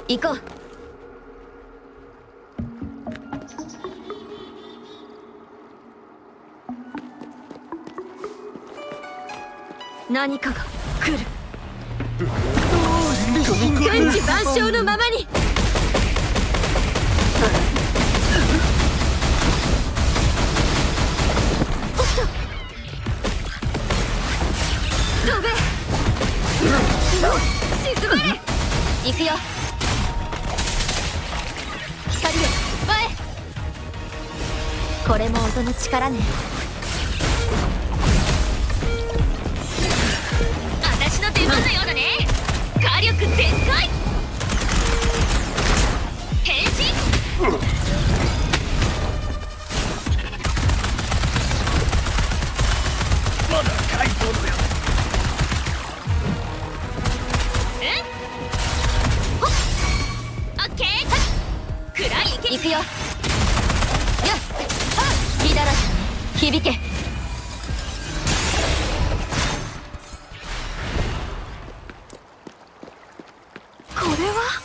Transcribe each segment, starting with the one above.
行こう。何かが来る。天地万象のままに。おっと、飛べ。沈まれ。行くよ。光よ、前。これも音の力ね。私の出番のようだね。火力全開。変身。 まだ改造のやオッケー。暗い行け。行くよ。やっ、火だらけ響け。これは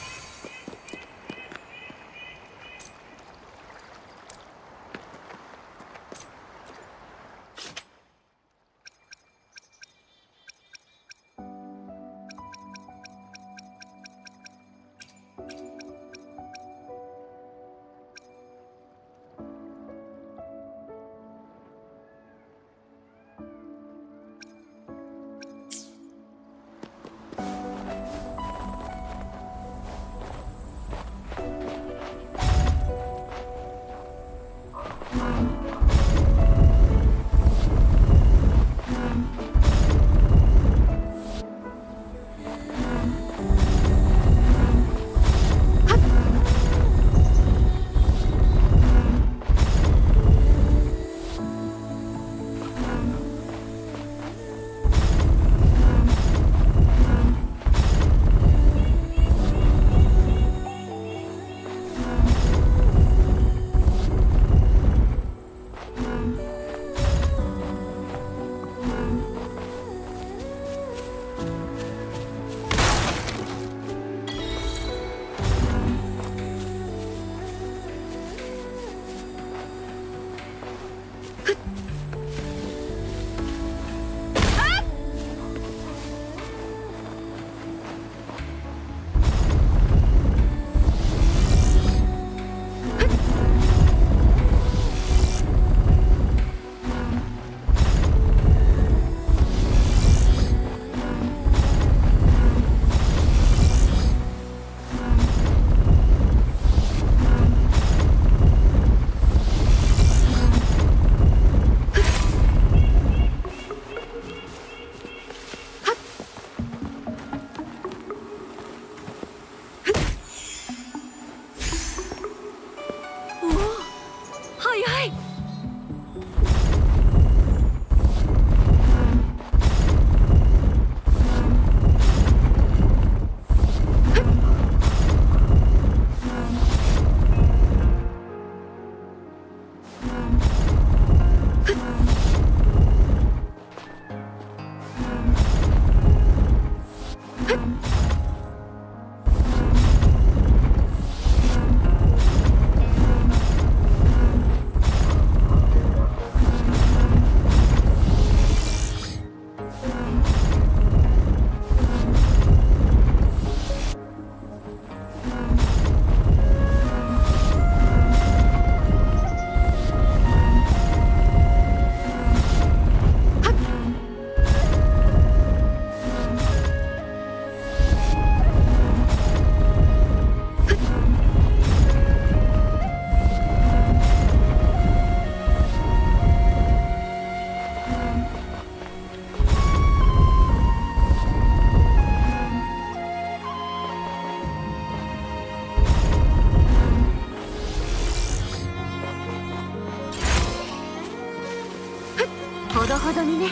ほどほどにね。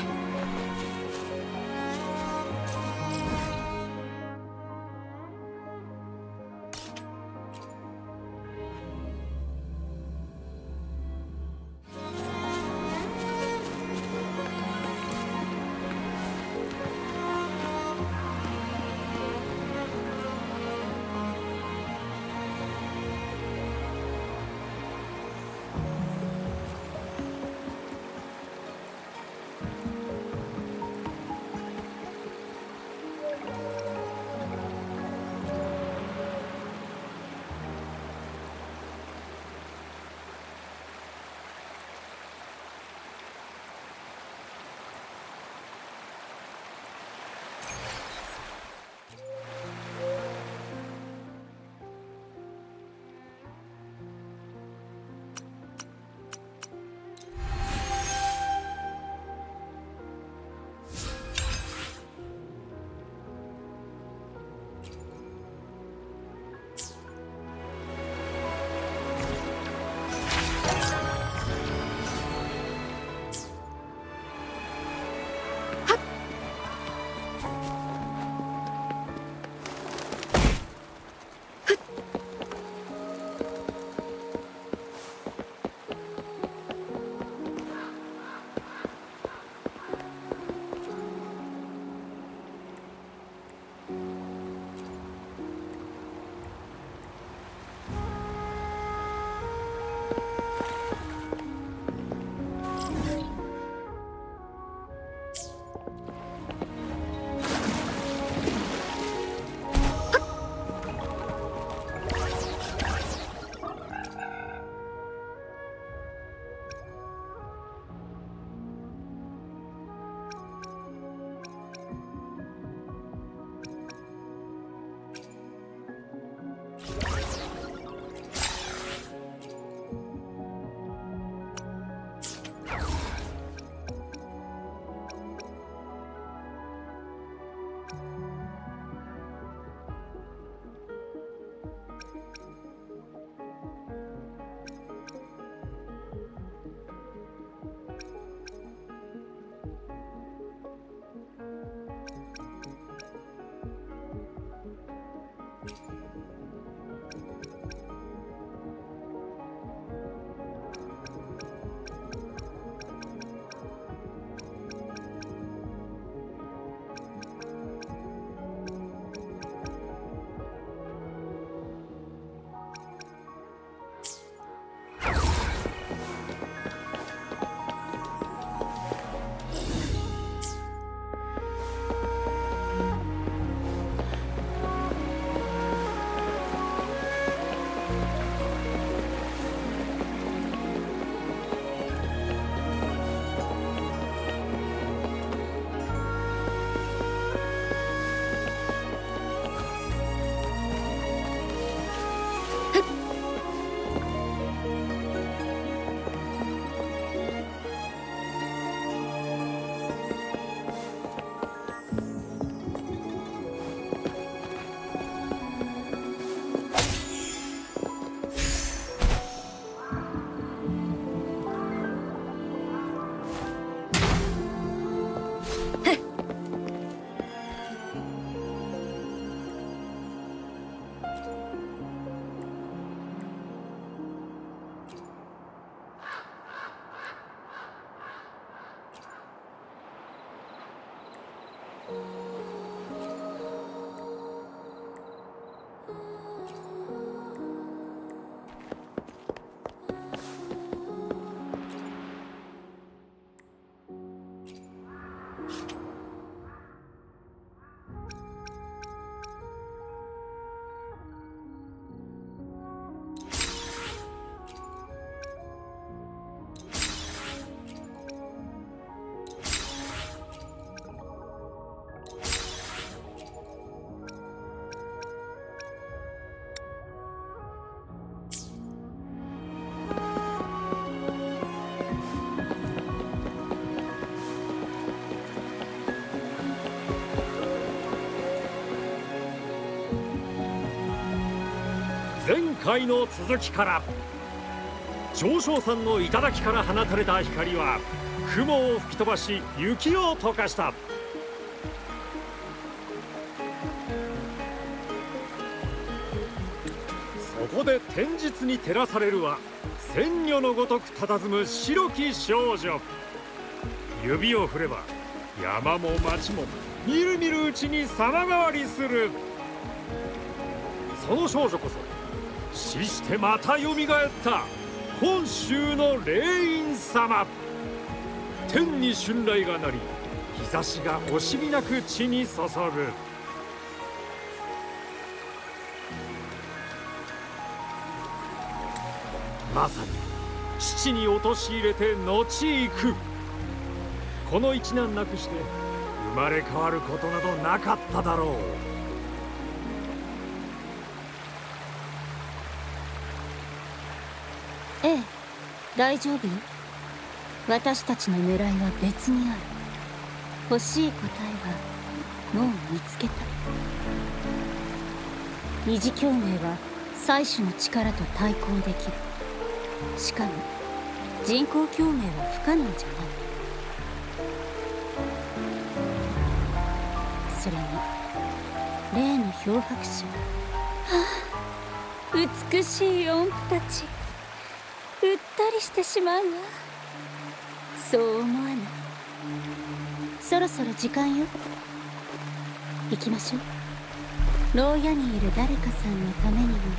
前回の続きから。上昇山の頂から放たれた光は雲を吹き飛ばし雪を溶かした。そこで天日に照らされるは仙女のごとく佇む白き少女。指を振れば山も町もみるみるうちに様変わりする。その少女こそ死してまたよみがえった本州の霊院様。天に春雷が鳴り、日差しが惜しみなく地に注ぐ。まさに父に陥れて後行く。この一難なくして生まれ変わることなどなかっただろう。 ええ、大丈夫よ。私たちの狙いは別にある。欲しい答えはもう見つけた。二次共鳴は採取の力と対抗できる。しかも人工共鳴は不可能じゃない。それに例の漂白者、はあ、美しい音符たち、うったりしてしまうわ。そう思わない？そろそろ時間よ。行きましょう。牢屋にいる誰かさんのためにもね。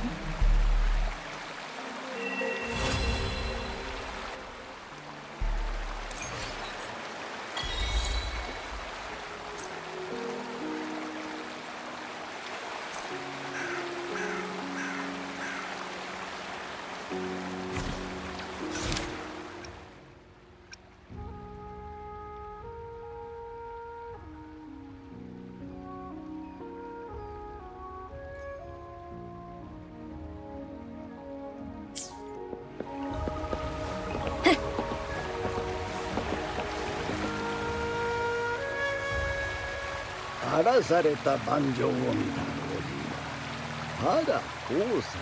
荒らされた盤上を見た老人はまだ王様でした。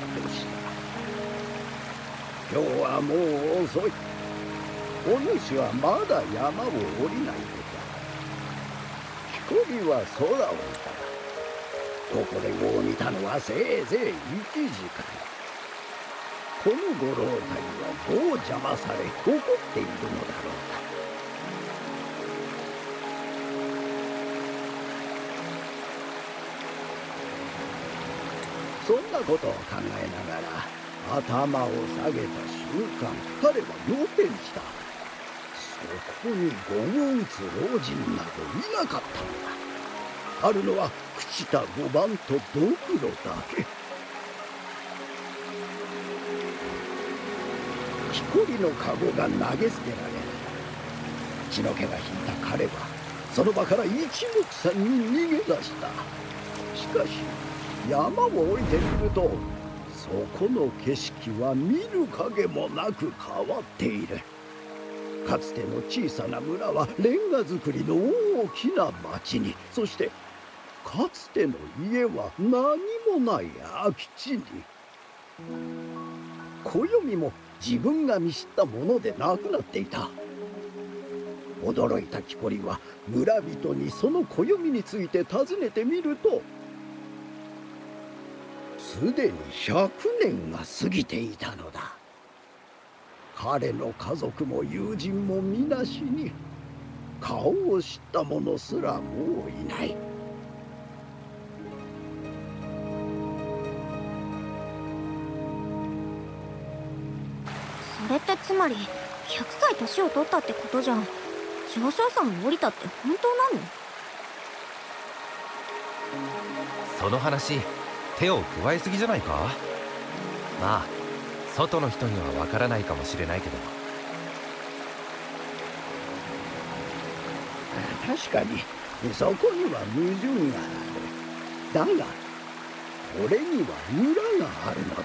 今日はもう遅い。お主はまだ山を降りないのだ。木こりは空を見た。ここで碁を見たのはせいぜい1時間。このご老体はどう邪魔され怒っているのだろうか。そんなことを考えながら頭を下げた瞬間、彼は仰天した。そこに碁を打つ老人などいなかったのだ。あるのは朽ちた碁盤とドクロだけ。木こりの籠が投げ捨てられる。血の気が引いた彼はその場から一目散に逃げ出した。しかし山を降りてみると、そこの景色は見る影もなく変わっている。かつての小さな村はレンガ造りの大きな町に、そしてかつての家は何もない空き地に。暦も自分が見知ったものでなくなっていた。驚いた木こりは村人にその暦について尋ねてみると、すでに100年が過ぎていたのだ。彼の家族も友人も皆死に、顔を知った者すらもういない。 それってつまり100歳年を取ったってことじゃん。上昇山を降りたって本当なの？ その話手を加えすぎじゃないか。まあ外の人にはわからないかもしれないけど。 確かにそこには矛盾がある。だがこれには裏があるのだ。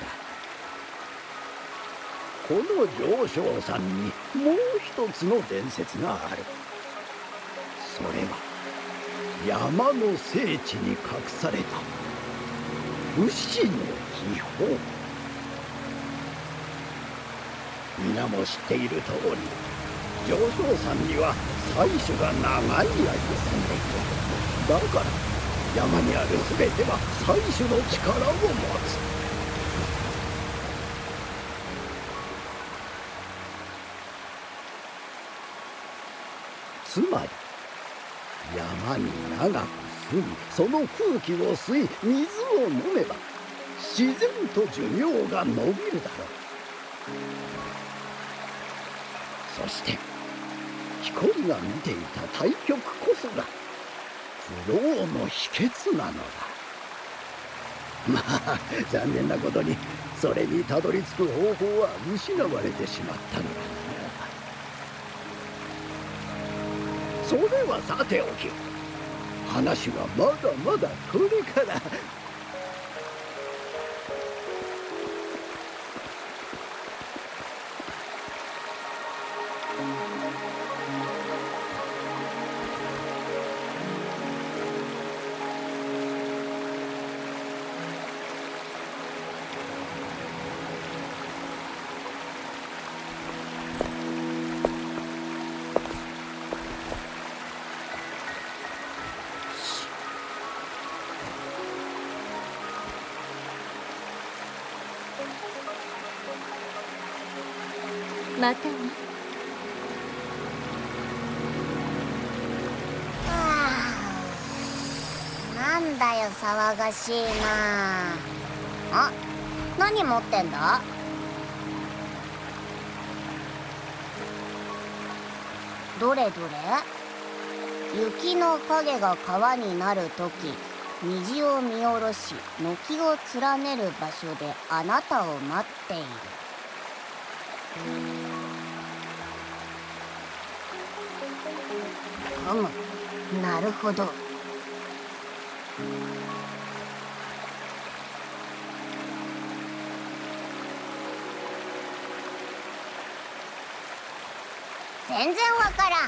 この上昇山にもう一つの伝説がある。それは山の聖地に隠された不死の秘宝。 皆も知っている通り、上昇山には祭主が長い間住んでいる。だから山にある全ては祭主の力を持つ。つまり山に長く住み、その空気を吸い、水を飲めば自然と寿命が延びるだろう。そしてヒコリが見ていた対極こそが不老の秘訣なのだ。まあ残念なことにそれにたどり着く方法は失われてしまったのだ。それはさておき、話はまだまだこれから。 またね。 なんだよ騒がしいなあ。何持ってんだ？どれどれ？雪の影が川になるとき、虹を見下ろし軒を連ねる場所であなたを待っている。なるほど。全然わからん。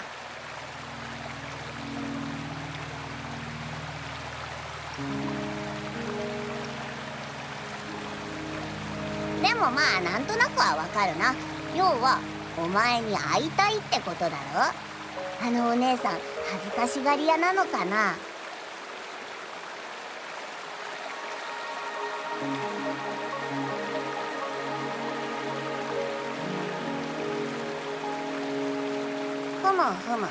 でもまあなんとなくはわかるな。要はお前に会いたいってことだろ。あのお姉さん恥ずかしがり屋なのかな。ふむ。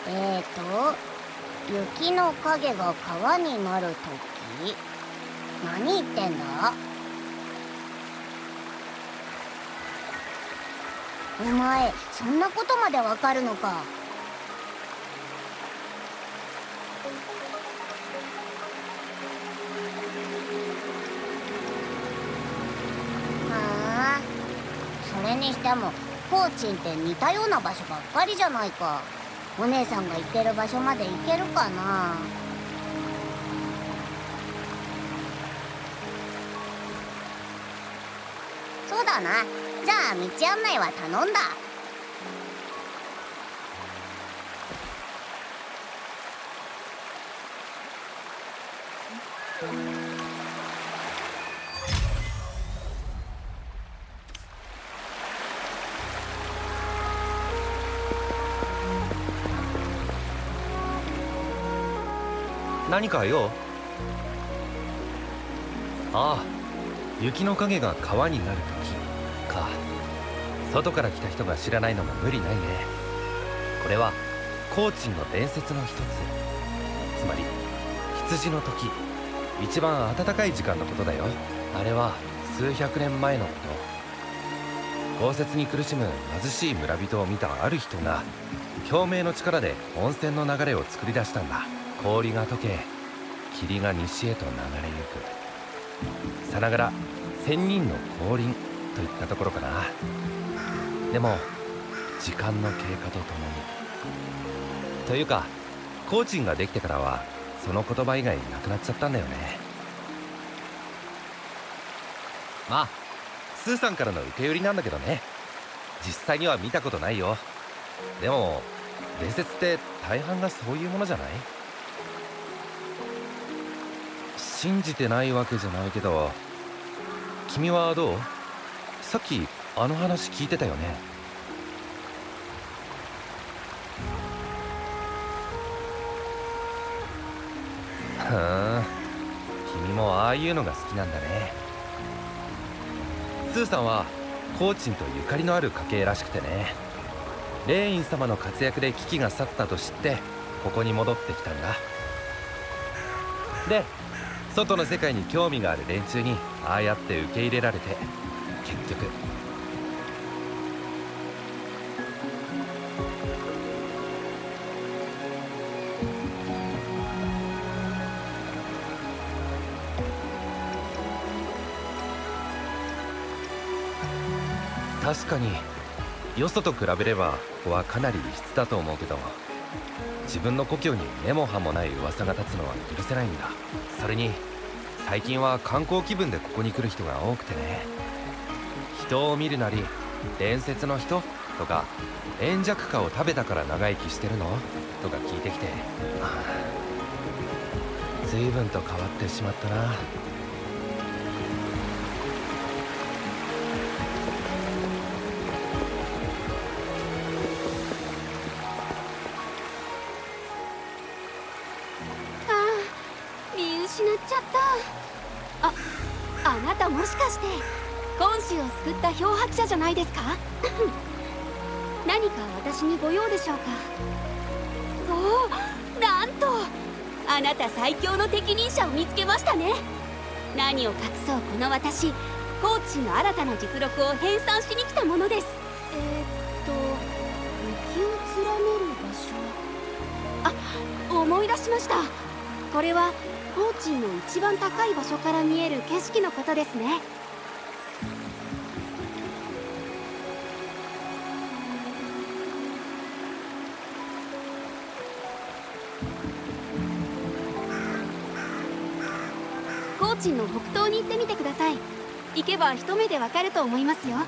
雪の影が川になるとき、何言ってんだ？お前そんなことまでわかるのか。それにしてもコーチンって似たような場所ばっかりじゃないか。お姉さんが行ってる場所まで行けるかな。そうだな。じゃあ道案内は頼んだ。 何か用？ああ、雪の影が川になるときか。外から来た人が知らないのも無理ないね。これはコーチンの伝説の一つ。つまり羊の時、一番暖かい時間のことだよ。あれは数百年前のこと。豪雪に苦しむ貧しい村人を見たある人が共鳴の力で温泉の流れを作り出したんだ。氷が溶け、霧が西へと流れゆく。さながら仙人の降臨といったところかな。でも時間の経過とともにというか、コーチンができてからはその言葉以外なくなっちゃったんだよね。まあスーさんからの受け売りなんだけどね。実際には見たことないよ。でも伝説って大半がそういうものじゃない？信じてないわけじゃないけど、君はどう？さっきあの話聞いてたよね。ふん、君もああいうのが好きなんだね。スーさんはコーチンとゆかりのある家系らしくてね。レーイン様の活躍で危機が去ったと知ってここに戻ってきたんだ。で外の世界に興味がある連中にああやって受け入れられて、結局確かによそと比べればここはかなり異質だと思うけど、自分の故郷に根も葉もない噂が立つのは許せないんだ。それに最近は観光気分でここに来る人が多くてね。人を見るなり伝説の人とか円弱花を食べたから長生きしてるのとか聞いてきて、随分と変わってしまったな。 あなたもしかして今週を救った漂白者じゃないですか？何か私にご用でしょうか？おお、なんとあなた最強の適任者を見つけましたね。何を隠そうこの私、コーチの新たな実力を編纂しに来たものです。雪を連ねる場所。あ、思い出しました。これはコーチンの一番高い場所から見える景色のことですね。コーチンの北東に行ってみてください。行けば一目でわかると思いますよ。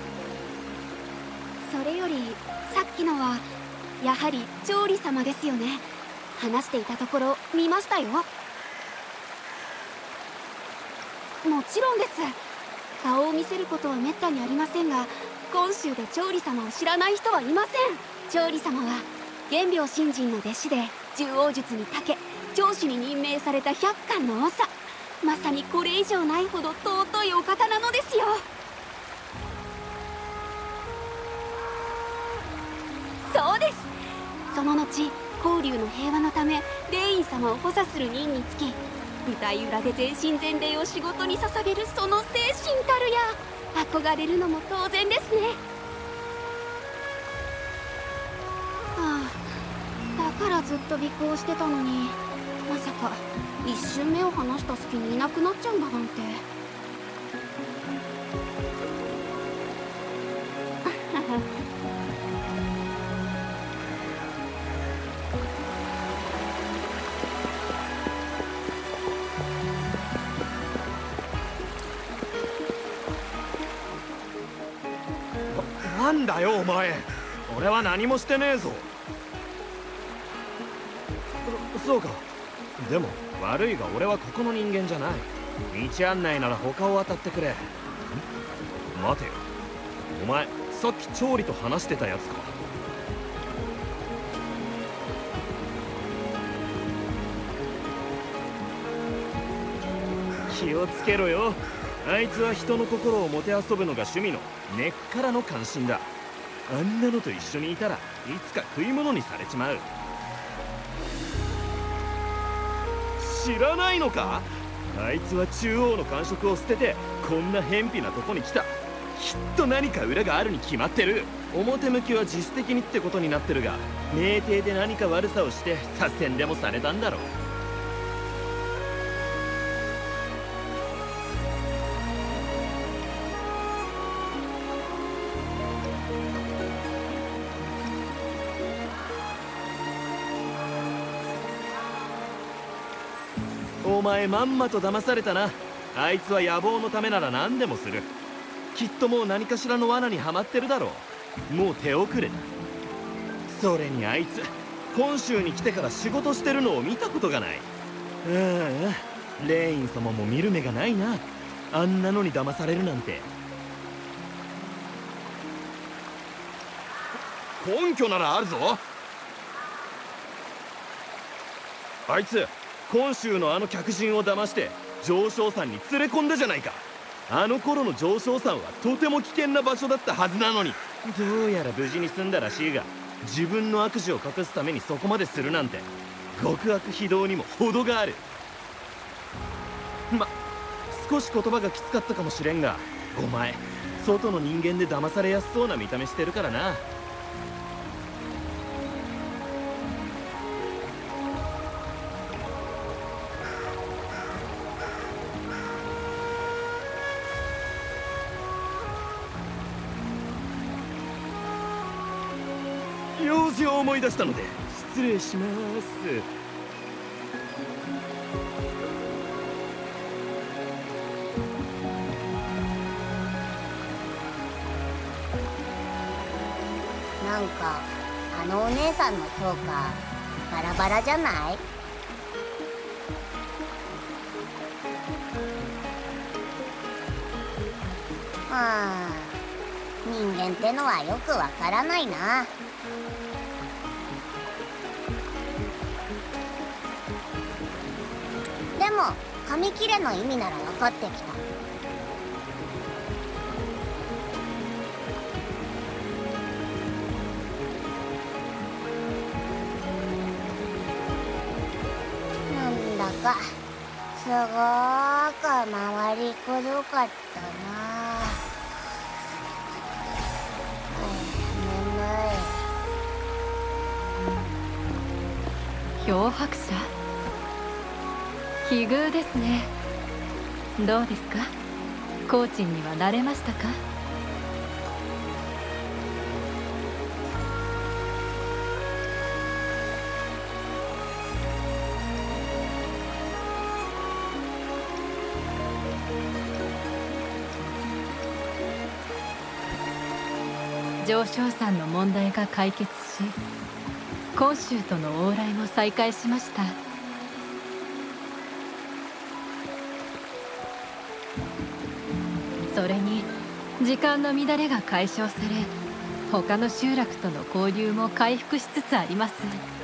それよりさっきのはやはり調理様ですよね。話していたところ見ましたよ。もちろんです。顔を見せることはめったにありませんが、今週で調理様を知らない人はいません。調理様は元病新人の弟子で獣王術に長け、長子に任命された百貫の長。まさにこれ以上ないほど尊いお方なのですよ。そうです。その後交流の平和のためレイン様を補佐する任につき、舞台裏で全身全霊を仕事に捧げるその精神たるや、憧れるのも当然ですね。だからずっと尾行してたのに、まさか一瞬目を離した隙にいなくなっちゃうんだなんて。 なんだよお前、俺は何もしてねえぞ。そうか。でも悪いが俺はここの人間じゃない。道案内なら他を当たってくれ。待てよ、お前さっき調理と話してたやつか？気をつけろよ。あいつは人の心をもてあそぶのが趣味の根っからの関心だ。あんなのと一緒にいたらいつか食い物にされちまう。知らないのか？あいつは中央の感触を捨ててこんな偏僻なとこに来た。きっと何か裏があるに決まってる。表向きは自主的にってことになってるが、酩酊で何か悪さをして左遷でもされたんだろう。お前まんまと騙されたな。あいつは野望のためなら何でもする。きっともう何かしらの罠にはまってるだろう。もう手遅れだ。それにあいつ本州に来てから仕事してるのを見たことがない。レイン様も見る目がないな。あんなのに騙されるなんて。 根拠ならあるぞ。あいつ今週のあの客人を騙して上昇山に連れ込んだじゃないか。あの頃の上昇山はとても危険な場所だったはずなのに、どうやら無事に済んだらしいが、自分の悪事を隠すためにそこまでするなんて極悪非道にも程がある。少し言葉がきつかったかもしれんが、お前外の人間で騙されやすそうな見た目してるからな。用事を思い出したので失礼します。 なんかあのお姉さんの評価バラバラじゃない？人間ってのはよくわからないな。でも紙切れの意味なら分かってきた。なんだかすごーく回りくどかったな。 漂白者、奇遇ですね。どうですか、コーチンには慣れましたか？上昇山の問題が解決し、今週との往来も再開しました。それに時間の乱れが解消され、他の集落との交流も回復しつつあります。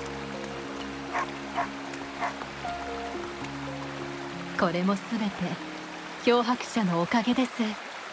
これも全て漂白者のおかげです。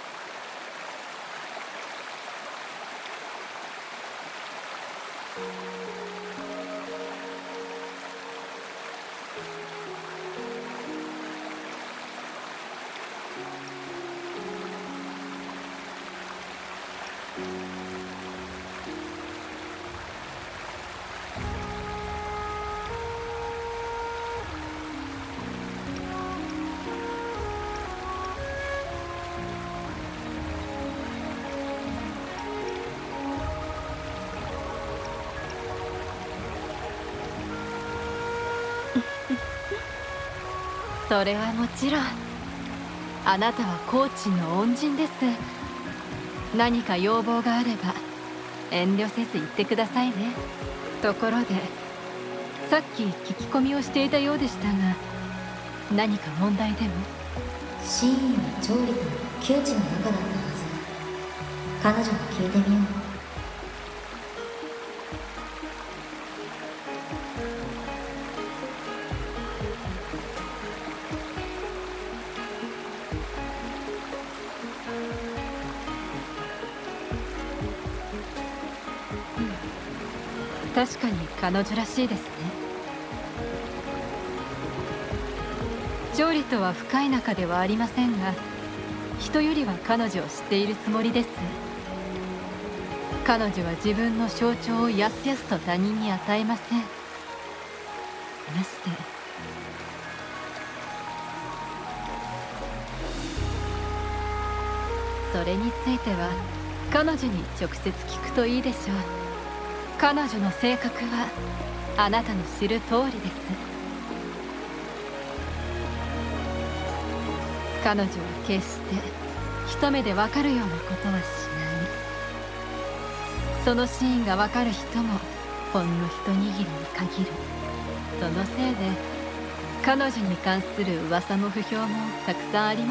それはもちろん、あなたはコーチンの恩人です。何か要望があれば遠慮せず言ってくださいね。ところで、さっき聞き込みをしていたようでしたが、何か問題でも？ 真意は調理と窮地の中だったはず。彼女に聞いてみよう。 確かに彼女らしいですね。調理とは深い仲ではありませんが、人よりは彼女を知っているつもりです。彼女は自分の象徴をやすやすと他人に与えません。ましてそれについては彼女に直接聞くといいでしょう。彼女の性格はあなたの知る通りです。彼女は決して一目で分かるようなことはしない。そのシーンが分かる人もほんの一握りに限る。そのせいで彼女に関する噂も不評もたくさんあります。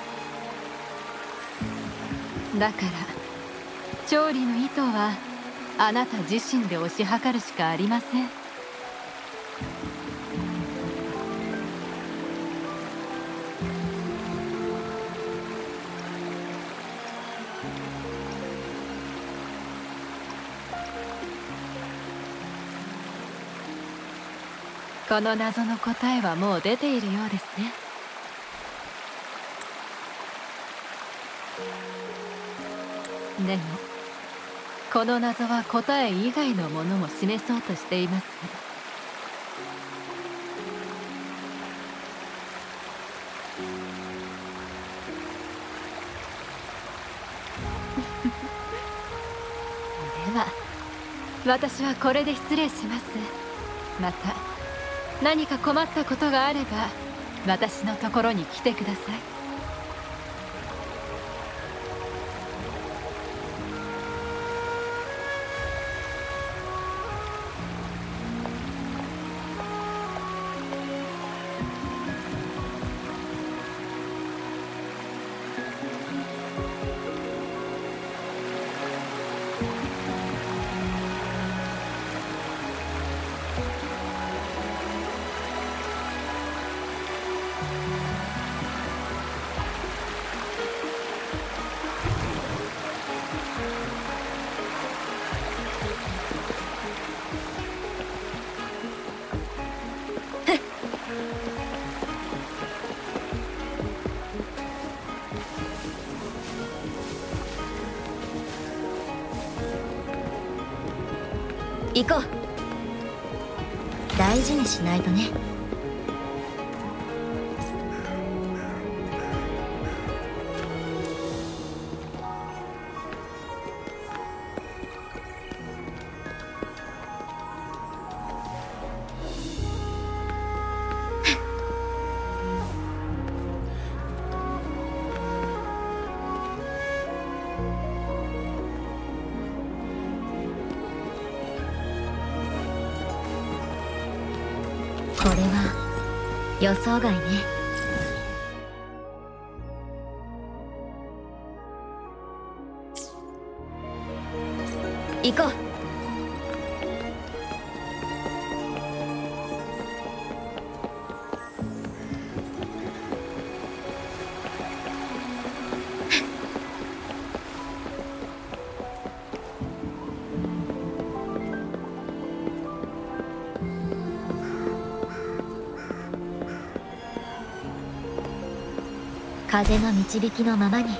だから調理の意図はあなた自身で推し量るしかありません。この謎の答えはもう出ているようですね。でもこの謎は答え以外のものも示そうとしています。では私はこれで失礼します。また何か困ったことがあれば私のところに来てください。 行こう。大事にしないとね。これは予想外ね。行こう。風の導きのままに。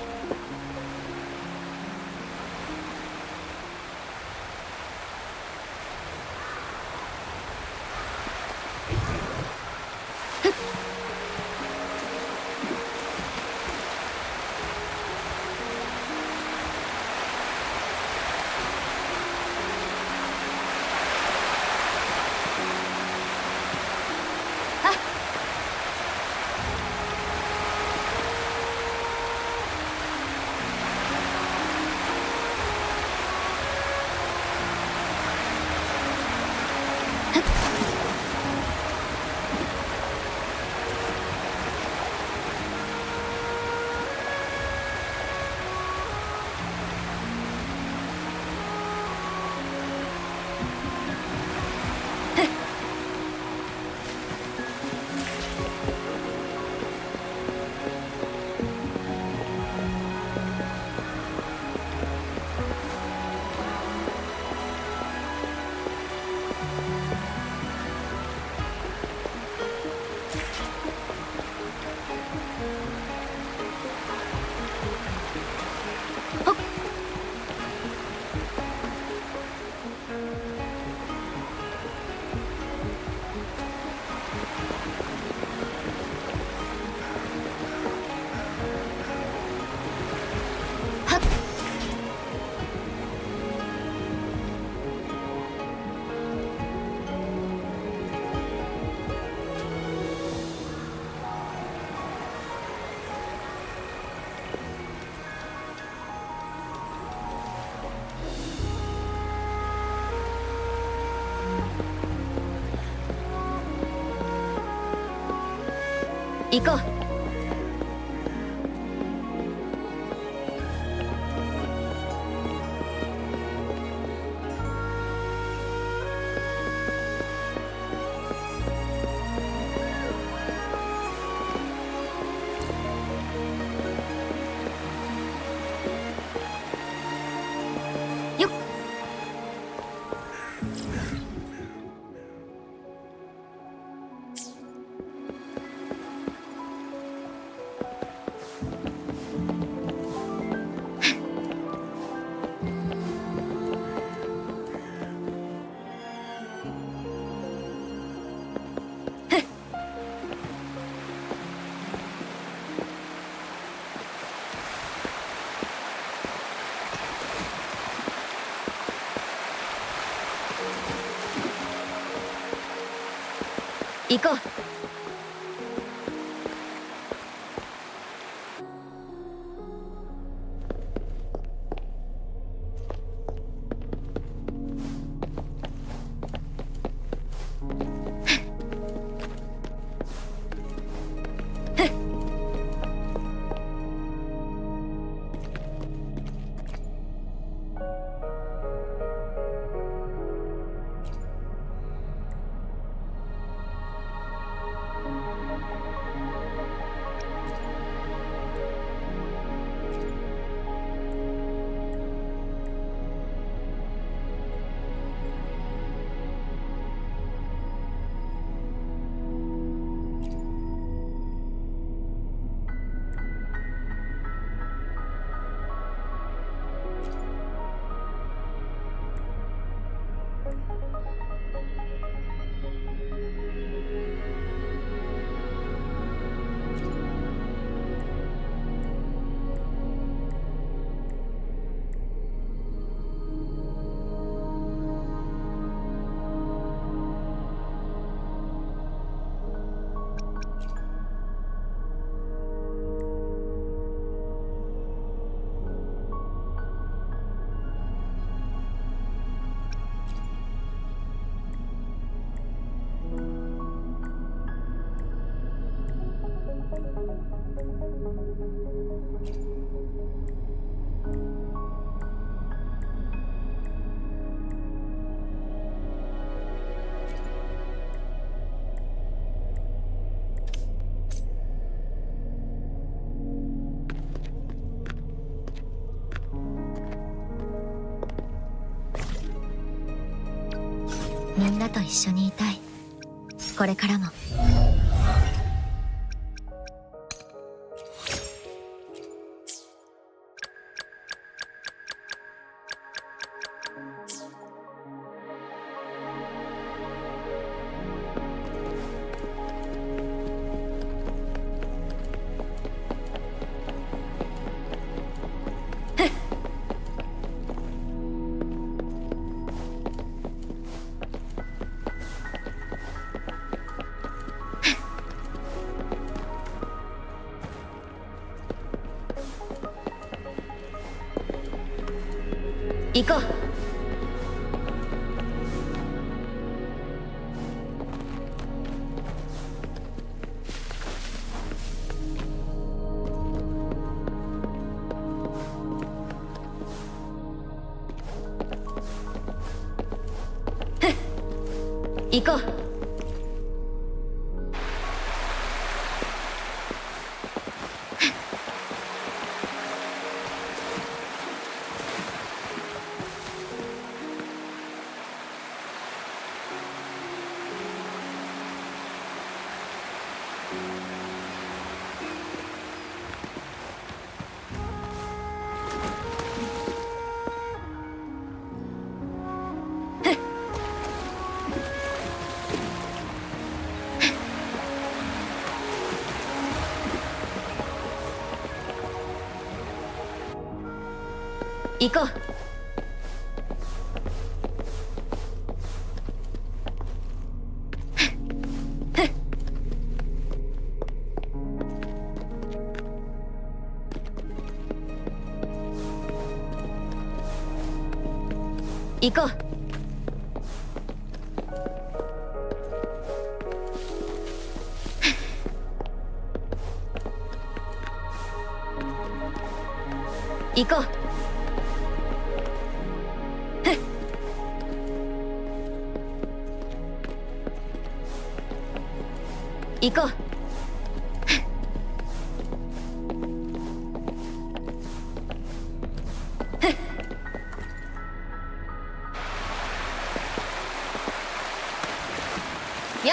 行こう。 行こう。みんなと一緒にいたい。これからも。行こう。行こう。行こう。行こう。行こう。行こう。やっ。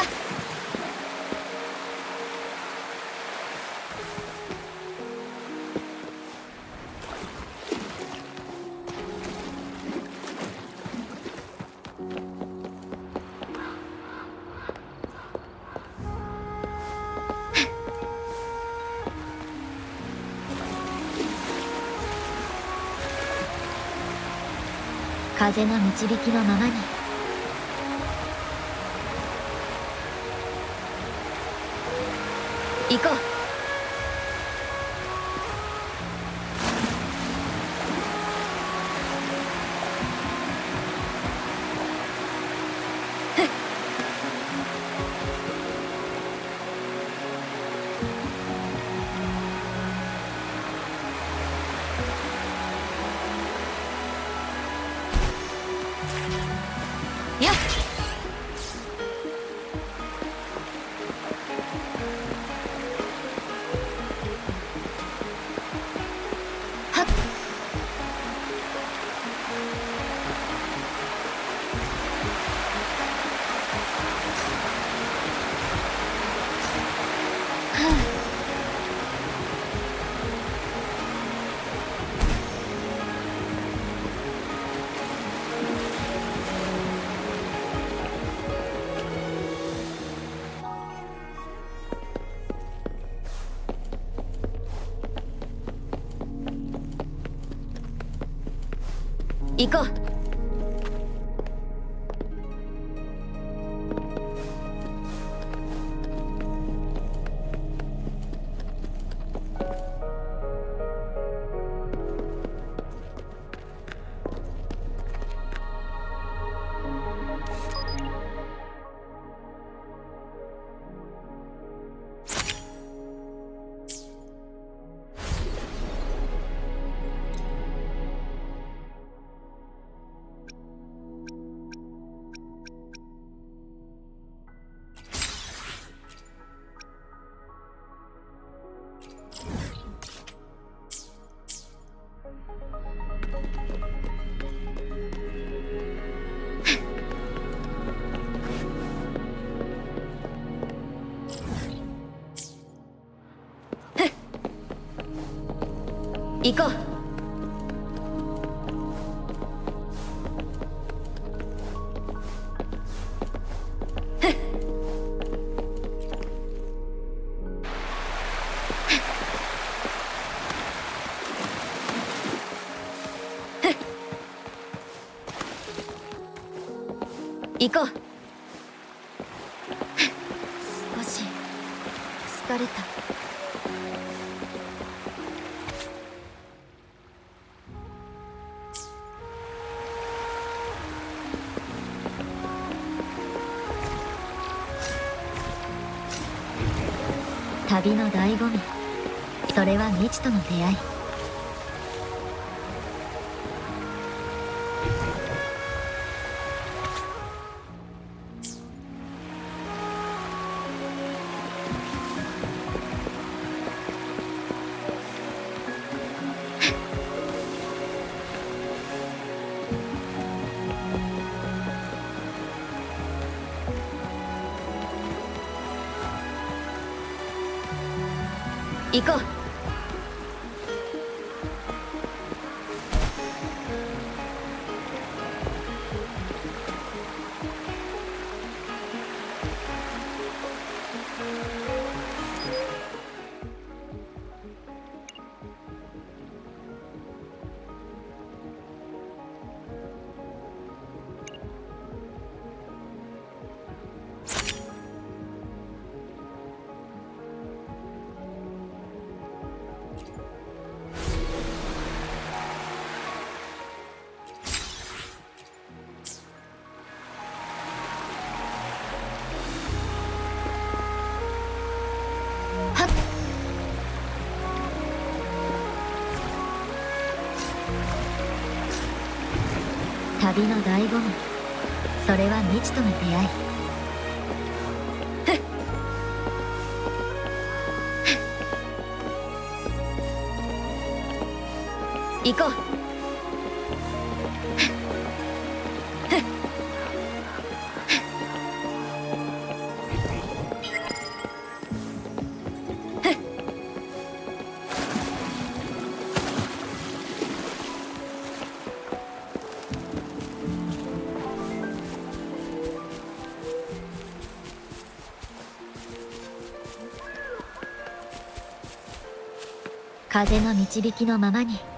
風の導きのままに。 行こう。行こう。行こう。行こう。少し疲れた。旅の醍醐味、それは未知との出会い。行こう。旅の醍醐味、それは未知との出会い。行こう。風の導きのままに。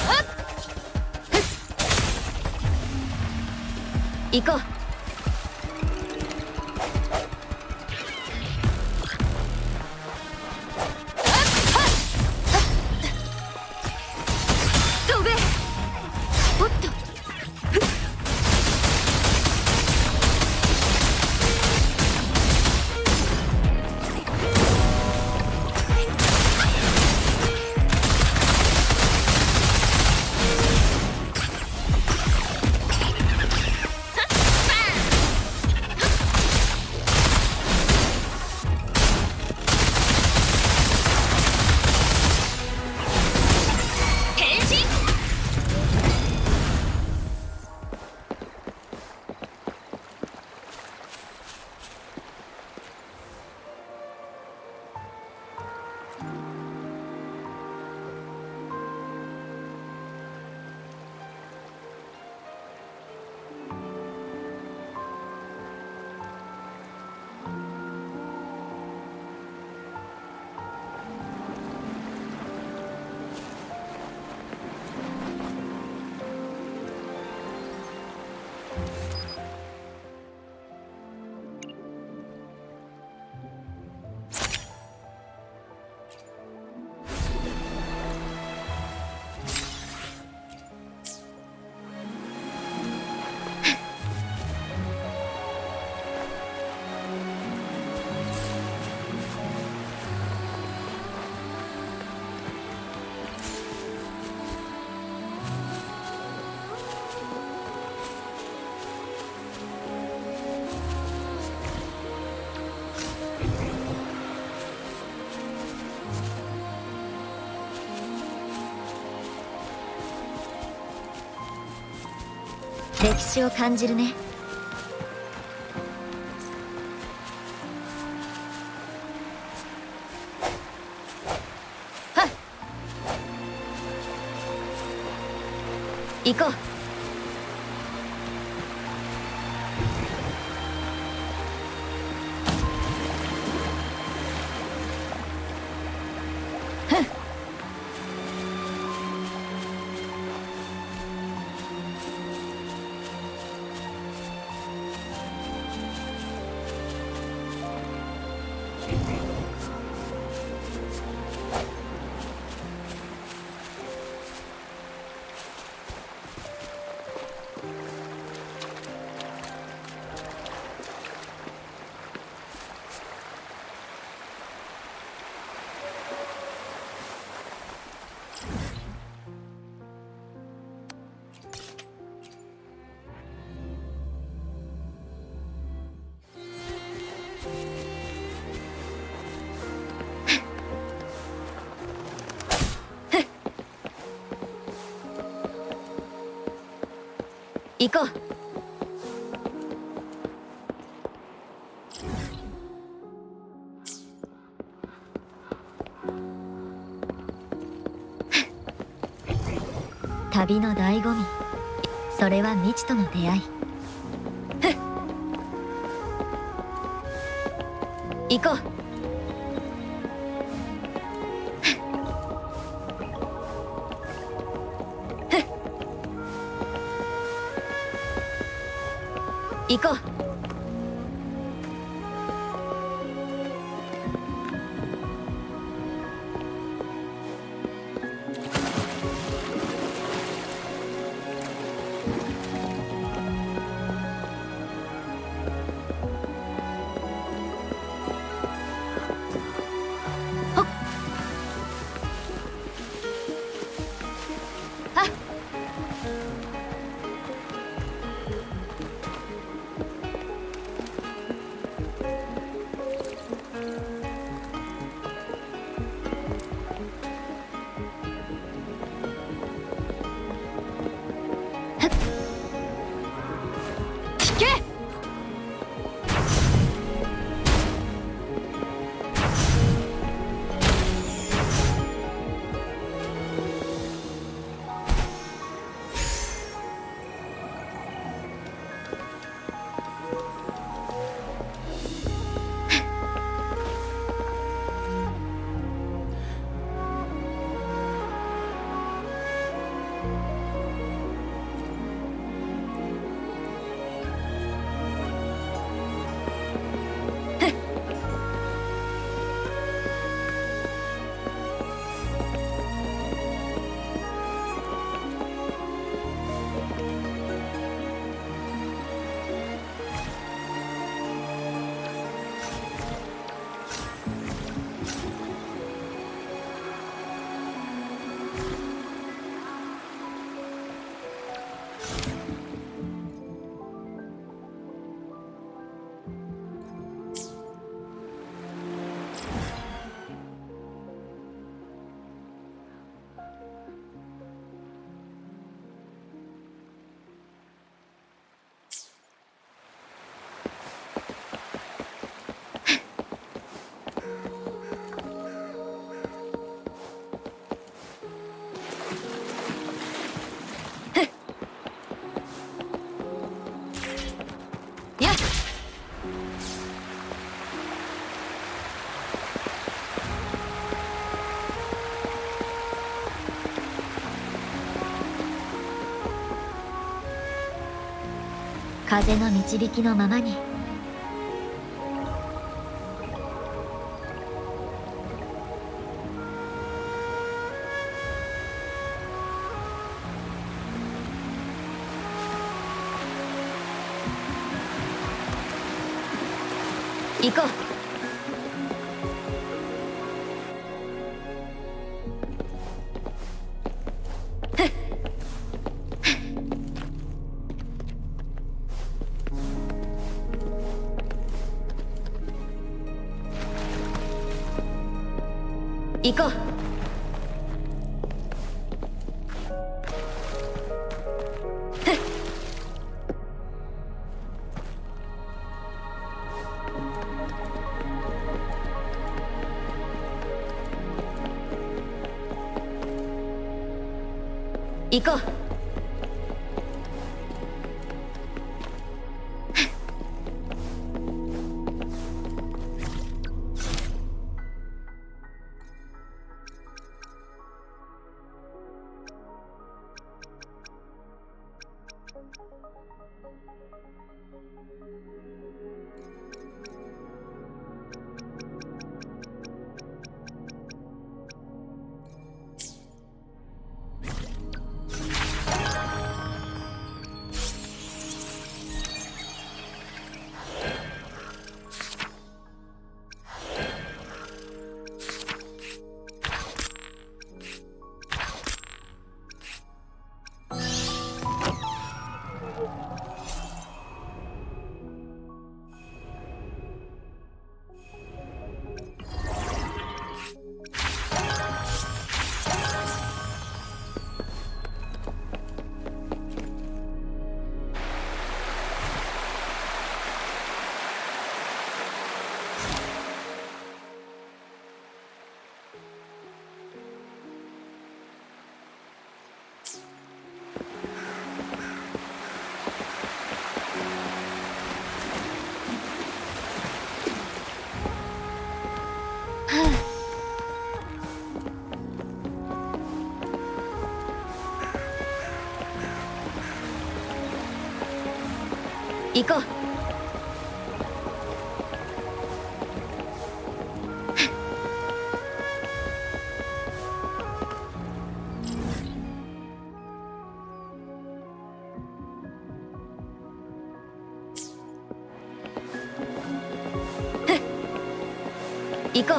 行こう。 歴史を感じるね。はっ、行こう。行こう。旅の醍醐味、それは未知との出会い。行こう。行こう。風の導きのままに。行こう。行こう。 行こう。行こう。行こう。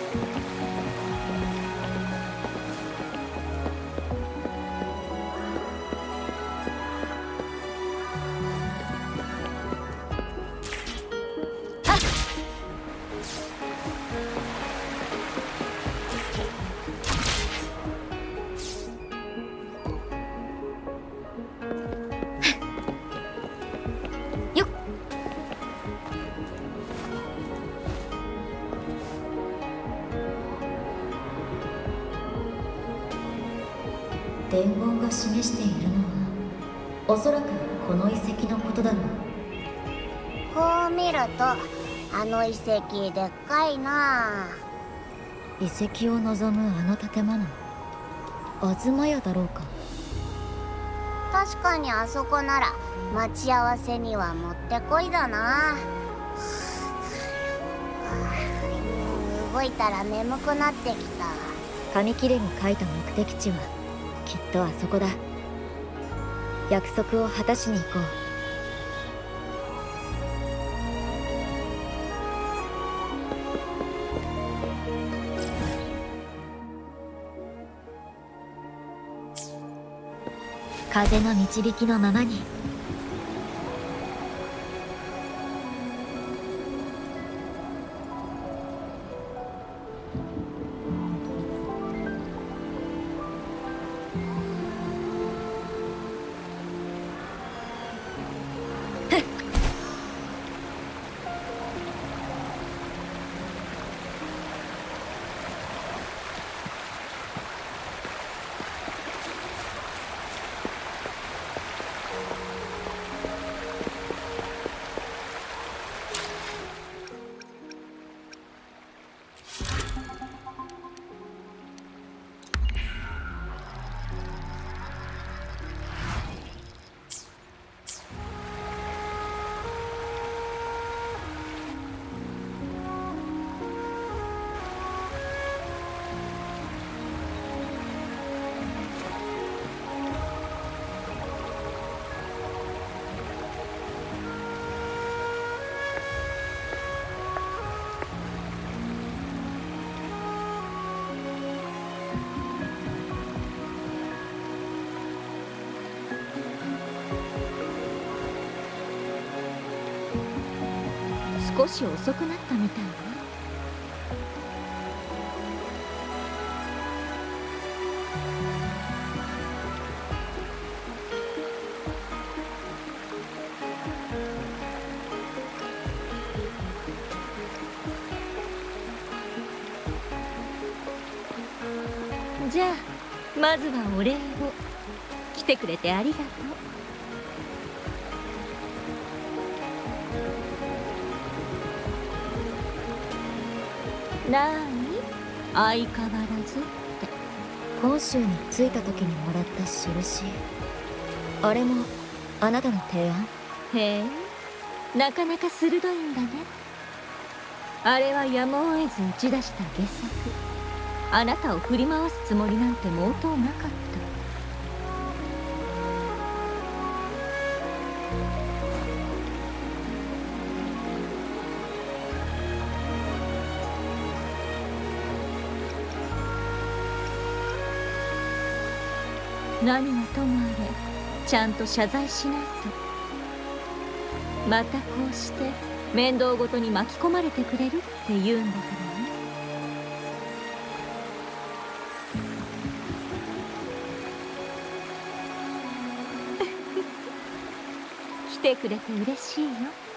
伝言が示しているのはおそらくこの遺跡のことだろう。 こう見るとあの遺跡でっかいな。 遺跡を望むあの建物、東屋だろうか。 確かにあそこなら待ち合わせにはもってこいだな。動いたら眠くなってきた。 紙切れに書いた目的地はきっとあそこだ。約束を果たしに行こう。風の導きのままに。少し遅くなったみたいね。じゃあまずはお礼を。 来てくれてありがとう。なーに、相変わらずって。 本州に着いた時にもらった印、あれもあなたの提案？ へえ、なかなか鋭いんだね。あれはやむを得ず打ち出した傑作。あなたを振り回すつもりなんて毛頭なかった。何がともあれちゃんと謝罪しないと。またこうして面倒ごとに巻き込まれてくれるって言うんだからね。来てくれて嬉しいよ。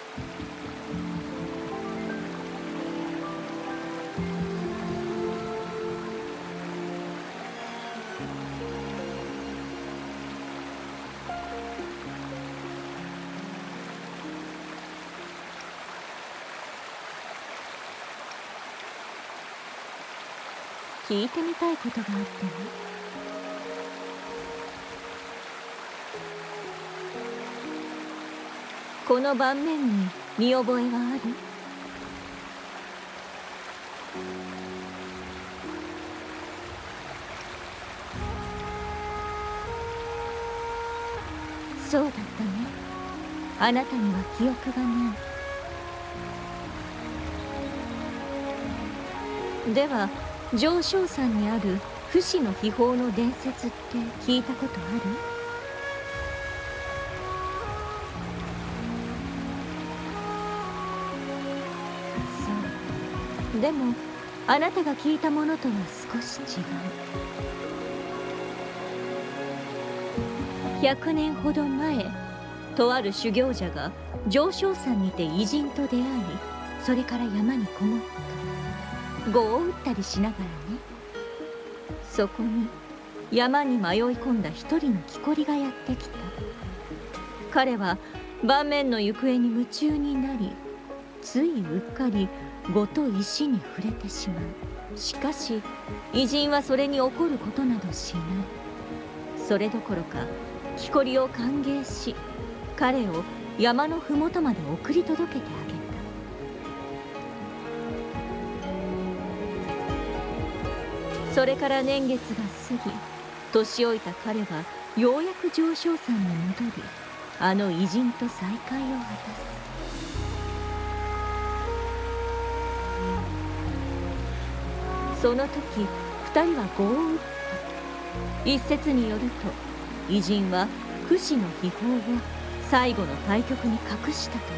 聞いてみたいことがあってね。この盤面に見覚えはある？そうだったね。あなたには記憶がない。では上昇山にある不死の秘宝の伝説って聞いたことある？そう。でもあなたが聞いたものとは少し違う。100年ほど前、とある修行者が上昇山にて偉人と出会い、それから山にこもった。碁を打ったりしながらね。そこに山に迷い込んだ一人の木こりがやってきた。彼は盤面の行方に夢中になり、ついうっかり碁と石に触れてしまう。しかし偉人はそれに怒ることなどしない。それどころか木こりを歓迎し、彼を山のふもとまで送り届けてあげた。それから年月が過ぎ、年老いた彼はようやく上昇山に戻り、あの偉人と再会を果たす。その時二人は碁を打った。一説によると、偉人は不死の秘宝を最後の対局に隠したという。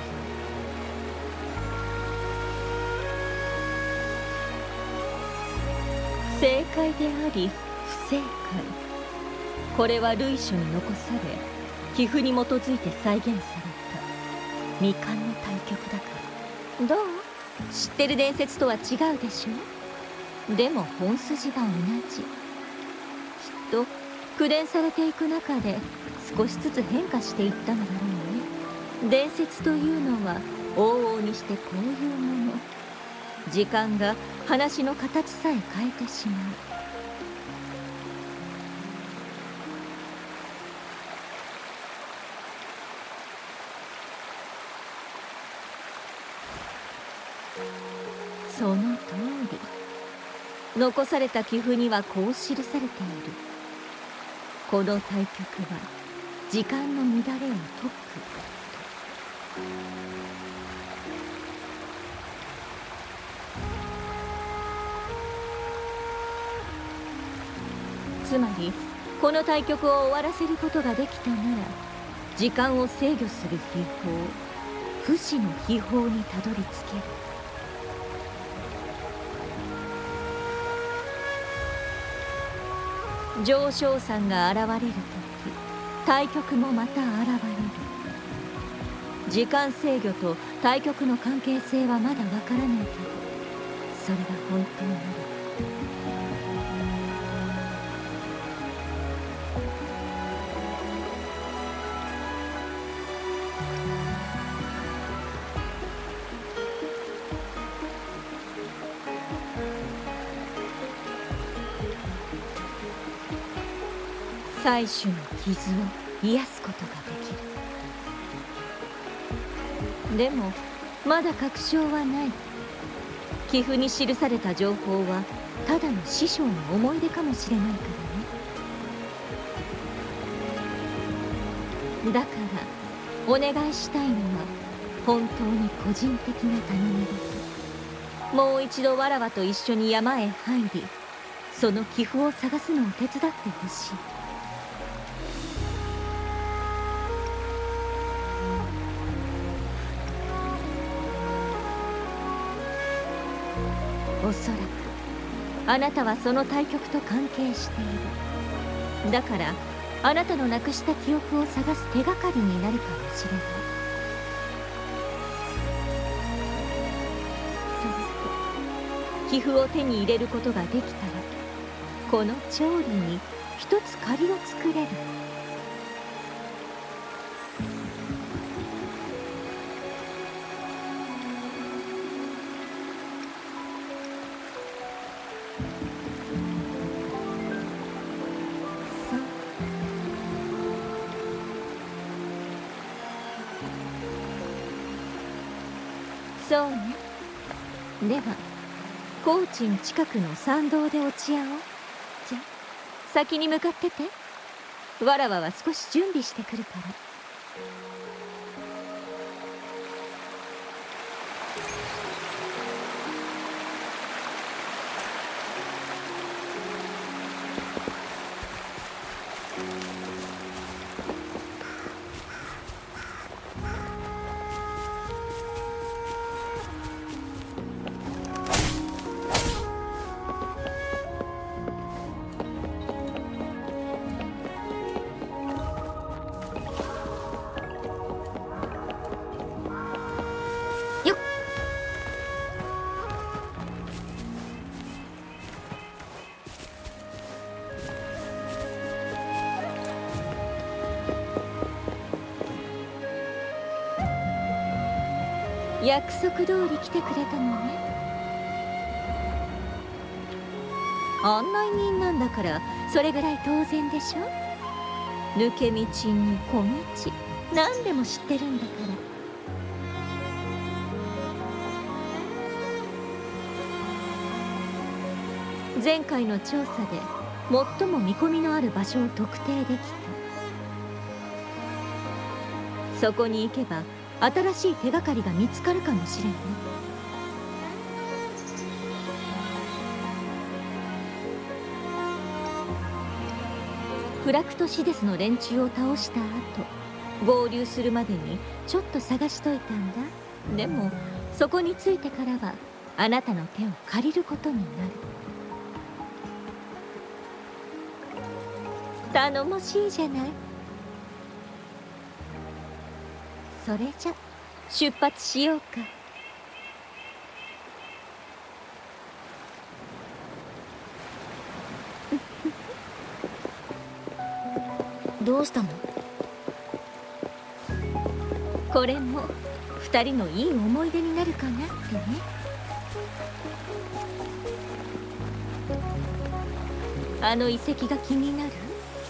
正解であり不正解。これは類書に残され、棋譜に基づいて再現された未完の対局だから。どう？知ってる伝説とは違うでしょ？でも本筋は同じ。きっと苦練されていく中で少しずつ変化していったのだろうね。伝説というのは往々にしてこういうもの。時間が話の形さえ変えてしまう。その通り。残された棋譜にはこう記されている。この対局は時間の乱れを解く。つまりこの対局を終わらせることができたなら、時間を制御する秘宝、不死の秘宝にたどり着ける。上昇山が現れる時、対局もまた現れる。時間制御と対局の関係性はまだわからないけど、それが本当なら妻子の傷を癒すことができる。でもまだ確証はない。寄付に記された情報はただの師匠の思い出かもしれないからね。だからお願いしたいのは本当に個人的な頼み事。もう一度わらわと一緒に山へ入り、その寄付を探すのを手伝ってほしい。おそらくあなたはその対局と関係している。だからあなたのなくした記憶を探す手がかりになるかもしれない。それと寄付を手に入れることができたら、この調理に一つ借りを作れる。そうね。では高知近くの参道で落ち合おう。じゃ先に向かってて。わらわは少し準備してくるから。約束通り来てくれたのね。案内人なんだからそれぐらい当然でしょ。抜け道に小道、何でも知ってるんだから。前回の調査で最も見込みのある場所を特定できた。そこに行けば新しい手がかりが見つかるかもしれない。フラクトシデスの連中を倒した後、合流するまでにちょっと探しといたんだ。でもそこに着いてからはあなたの手を借りることになる。頼もしいじゃない。それじゃ出発しようか。 どうしたの？ これも2人のいい思い出になるかなってね。あの遺跡が気になる？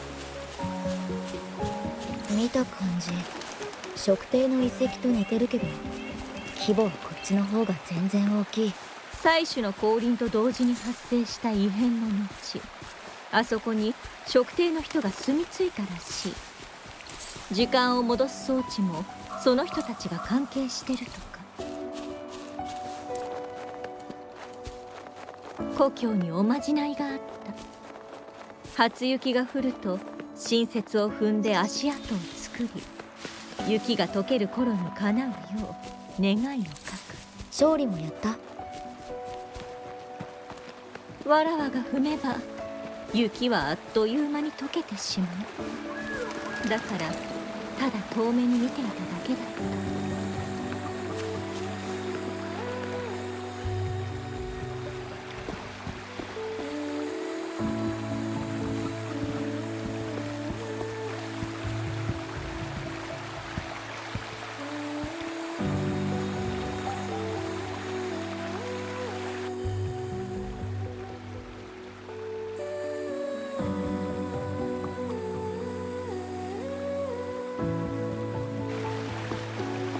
見た感じ食帝の遺跡と似てるけど、規模はこっちの方が全然大きい。 採取の降臨と同時に発生した異変の後、あそこに食帝の人が住み着いたらしい。時間を戻す装置もその人たちが関係してるとか。故郷におまじないがあった。初雪が降ると新雪を踏んで足跡を作り、雪が溶ける頃にかなうよう願いを書く。 勝利もやった？ わらわが踏めば雪はあっという間に溶けてしまう。だからただ遠目に見ていただけだった。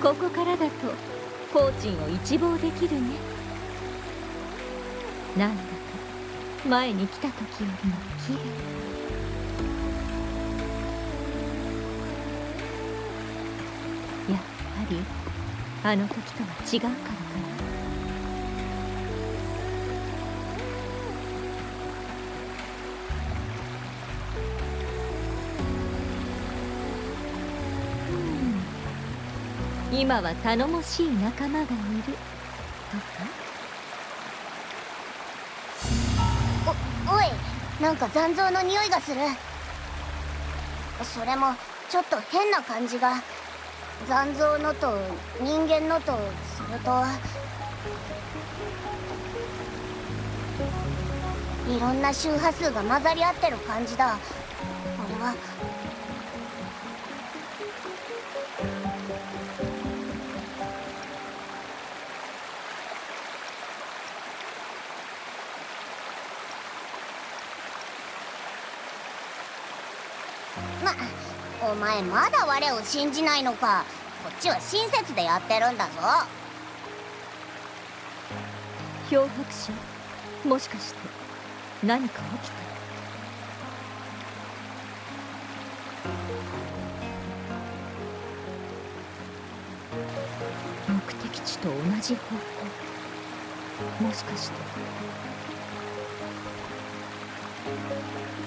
ここからだとコーチンを一望できるね。なんだか前に来た時よりも綺麗。やっぱりあの時とは違うからかな。今は頼もしい仲間がいるとか。 おい、なんか残像の匂いがする。それもちょっと変な感じが。残像のと人間のとそれといろんな周波数が混ざり合ってる感じだ。これはお前まだ我を信じないのか。こっちは親切でやってるんだぞ。 漂白者、もしかして何か起きた？目的地と同じ方向、もしかして。